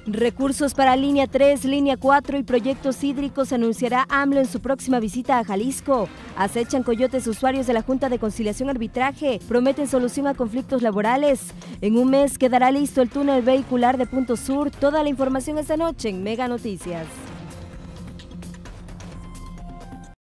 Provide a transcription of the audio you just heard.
Recursos para línea 3, línea 4 y proyectos hídricos anunciará AMLO en su próxima visita a Jalisco. Acechan coyotes usuarios de la Junta de Conciliación y Arbitraje. Prometen solución a conflictos laborales. En un mes quedará listo el túnel vehicular de Punto Sur. Toda la información esta noche en Mega Noticias.